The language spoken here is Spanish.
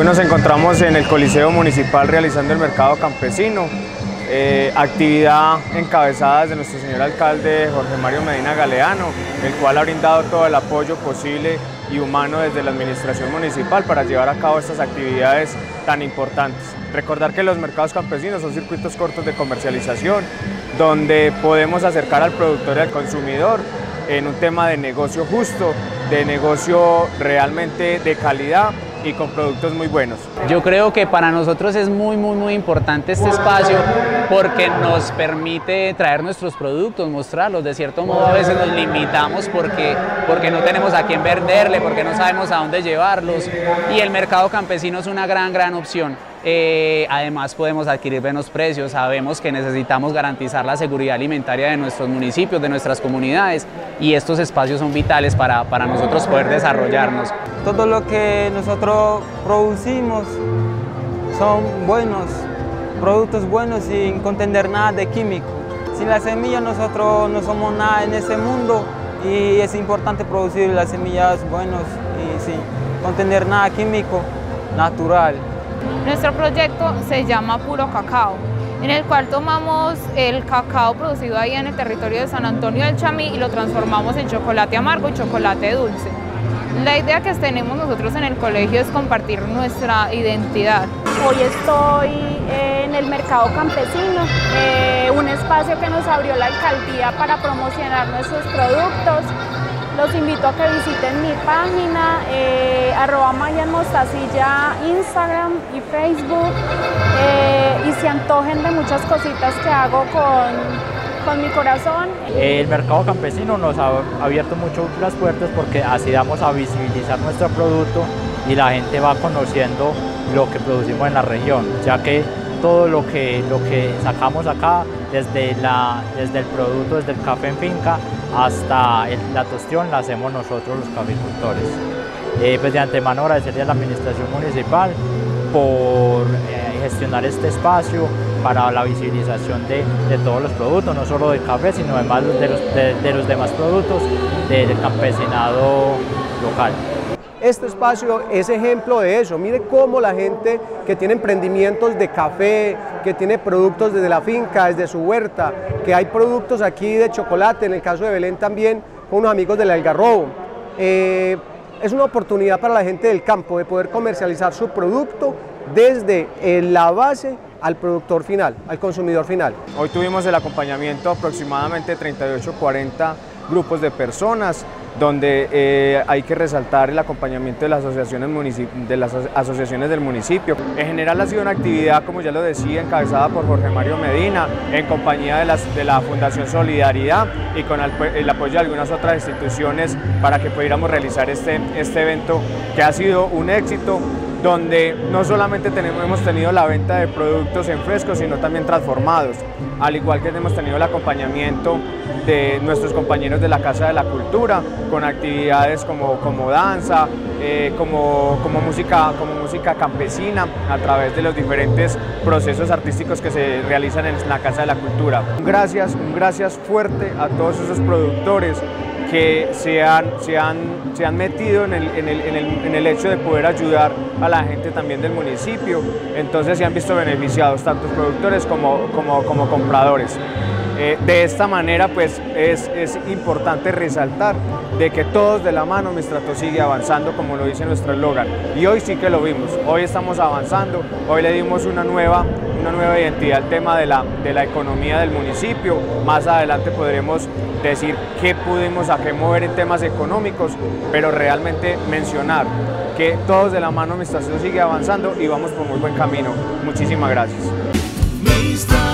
Hoy nos encontramos en el Coliseo Municipal realizando el mercado campesino, actividad encabezada desde nuestro señor alcalde Jorge Mario Medina Galeano, el cual ha brindado todo el apoyo posible y humano desde la administración municipal para llevar a cabo estas actividades tan importantes. Recordar que los mercados campesinos son circuitos cortos de comercialización donde podemos acercar al productor y al consumidor en un tema de negocio justo, de negocio realmente de calidad y con productos muy buenos. Yo creo que para nosotros es muy importante este espacio porque nos permite traer nuestros productos, mostrarlos. De cierto modo a veces nos limitamos porque no tenemos a quién venderle, porque no sabemos a dónde llevarlos, y el mercado campesino es una gran opción. Además podemos adquirir buenos precios, sabemos que necesitamos garantizar la seguridad alimentaria de nuestros municipios, de nuestras comunidades, y estos espacios son vitales para nosotros poder desarrollarnos. Todo lo que nosotros producimos son buenos, productos buenos sin contener nada de químico. Sin la semilla nosotros no somos nada en ese mundo y es importante producir las semillas buenas y sin contener nada químico, natural. Nuestro proyecto se llama Puro Cacao, en el cual tomamos el cacao producido ahí en el territorio de San Antonio del Chamí y lo transformamos en chocolate amargo y chocolate dulce. La idea que tenemos nosotros en el colegio es compartir nuestra identidad. Hoy estoy en el mercado campesino, un espacio que nos abrió la alcaldía para promocionar nuestros productos. Los invito a que visiten mi página, @MagiaMostacilla, Instagram y Facebook, y se antojen de muchas cositas que hago con mi corazón. El mercado campesino nos ha abierto mucho las puertas porque así vamos a visibilizar nuestro producto y la gente va conociendo lo que producimos en la región, ya que todo lo que sacamos acá, desde el producto, desde el café en finca hasta la tostión, la hacemos nosotros los caficultores. Pues de antemano agradecerle a la administración municipal por gestionar este espacio para la visibilización de todos los productos, no solo del café, sino además de los demás productos del campesinado local. Este espacio es ejemplo de eso. Mire cómo la gente que tiene emprendimientos de café, que tiene productos desde la finca, desde su huerta, que hay productos aquí de chocolate, en el caso de Belén también, con unos amigos del Algarrobo. Es una oportunidad para la gente del campo de poder comercializar su producto desde la base al productor final, al consumidor final. Hoy tuvimos el acompañamiento de aproximadamente 38-40 grupos de personas, donde hay que resaltar el acompañamiento de las asociaciones del municipio. En general ha sido una actividad, como ya lo decía, encabezada por Jorge Mario Medina, en compañía de la Fundación Solidaridad y con el apoyo de algunas otras instituciones para que pudiéramos realizar este evento que ha sido un éxito, donde no solamente hemos tenido la venta de productos en fresco, sino también transformados, al igual que hemos tenido el acompañamiento de nuestros compañeros de la Casa de la Cultura, con actividades como danza, como música campesina, a través de los diferentes procesos artísticos que se realizan en la Casa de la Cultura. Un gracias fuerte a todos esos productores que se han metido en el hecho de poder ayudar a la gente también del municipio. Entonces se han visto beneficiados tanto productores como compradores. De esta manera pues es importante resaltar de que todos de la mano Mistrato sigue avanzando, como lo dice nuestro eslogan, y hoy sí que lo vimos, hoy estamos avanzando, hoy le dimos una nueva identidad al tema de la economía del municipio. Más adelante podremos decir qué pudimos mover en temas económicos, pero realmente mencionar que todos de la mano Mistrato sigue avanzando y vamos por muy buen camino. Muchísimas gracias.